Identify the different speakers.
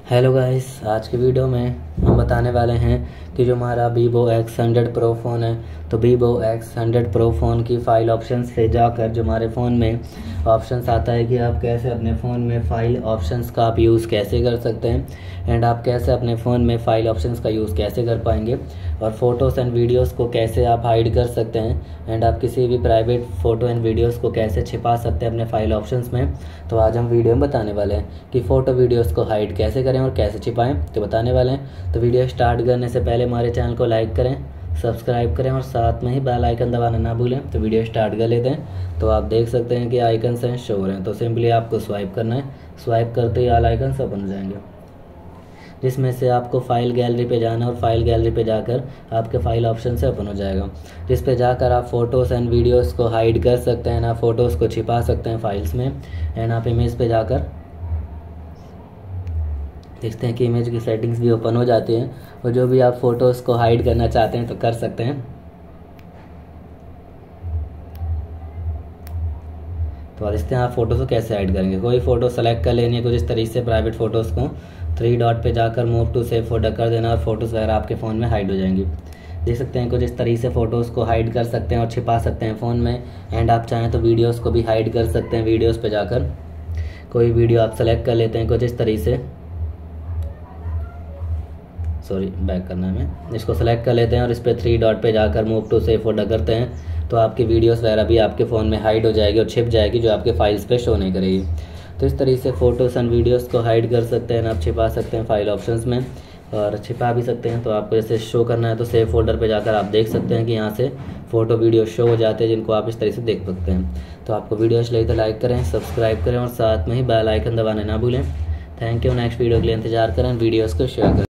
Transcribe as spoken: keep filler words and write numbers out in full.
Speaker 1: Hello guys, आज की video में हम बताने वाले हैं कि जो हमारा Vivo X hundred Pro phone है, तो Vivo X hundred Pro phone की फ़ाइल ऑप्शंस पे जाकर जो हमारे फ़ोन में ऑप्शंस आता है कि आप कैसे अपने फ़ोन में फ़ाइल ऑप्शंस का आप यूज़ कैसे कर सकते हैं एंड आप कैसे अपने फ़ोन में फ़ाइल ऑप्शंस का यूज़ कैसे कर पाएंगे और फ़ोटोज़ एंड वीडियोज़ को कैसे आप हाइड कर सकते हैं एंड आप किसी भी प्राइवेट फ़ोटो एंड वीडियोज़ को कैसे छिपा सकते हैं अपने फ़ाइल ऑप्शंस में। तो आज हम वीडियो में बताने वाले हैं कि फ़ोटो वीडियोज़ को हाइड कैसे करें और कैसे छिपाएं, तो बताने वाले हैं। तो वीडियो स्टार्ट करने से पहले हमारे चैनल को लाइक करें, सब्सक्राइब करें और साथ में ही बेल आइकन दबाना ना भूलें। तो वीडियो स्टार्ट कर लेते हैं। तो आप देख सकते हैं कि आइकन हैं शो हो रहे हैं, तो सिंपली आपको स्वाइप करना है। स्वाइप करते ही ऑल आइकन ओपन हो जाएंगे, जिसमें से आपको फाइल गैलरी पे जाना है और फाइल गैलरी पे जाकर आपके फाइल ऑप्शन से ओपन हो जाएगा, जिस पे जाकर आप फ़ोटोज़ एंड वीडियोज़ को हाइड कर सकते हैं, आप फ़ोटोज़ को छिपा सकते हैं फाइल्स में। एंड आप इमेज पे जाकर देखते हैं कि इमेज की सेटिंग्स भी ओपन हो जाती हैं और जो भी आप फ़ोटोज़ को हाइड करना चाहते हैं तो कर सकते हैं। तो इस तरह आप फ़ोटोज़ को कैसे हाइड करेंगे, कोई फ़ोटो सेलेक्ट कर लेनी है कुछ इस तरीके से प्राइवेट फ़ोटोज़ को, थ्री डॉट पे जाकर मूव टू सेव फोल्डर कर देना और फोटोज़ वगैरह आपके फ़ोन में हाइड हो जाएंगी। देख सकते हैं कुछ इस तरीके से फ़ोटोज़ को हाइड कर सकते हैं और छिपा सकते हैं फ़ोन में। एंड आप चाहें तो वीडियोज़ को भी हाइड कर सकते हैं। वीडियोज़ पे जाकर कोई वीडियो आप सेलेक्ट कर लेते हैं कुछ इस तरीके से, सॉरी बैक करना है हमें, इसको सेलेक्ट कर लेते हैं और इस पर थ्री डॉट पे जाकर मूव टू सेव फोल्डर करते हैं, तो आपकी वीडियोस वगैरह भी आपके फ़ोन में हाइड हो जाएगी और छिप जाएगी, जो आपके फाइल्स पे शो नहीं करेगी। तो इस तरीके से फ़ोटोज़ एंड वीडियोस को हाइड कर सकते हैं, आप छिपा सकते हैं फाइल ऑप्शंस में और छिपा भी सकते हैं। तो आपको जैसे शो करना है तो सेव फोल्डर पे जाकर आप देख सकते हैं कि यहाँ से फ़ोटो वीडियो शो हो जाते हैं, जिनको आप इस तरीके से देख सकते हैं। तो आपको वीडियो अच्छी लगी तो लाइक करें, सब्सक्राइब करें और साथ में ही बेल आइकन दबाना ना भूलें। Thank you. नेक्स्ट वीडियो के लिए इंतजार करें, वीडियोज़ को शेयर करें।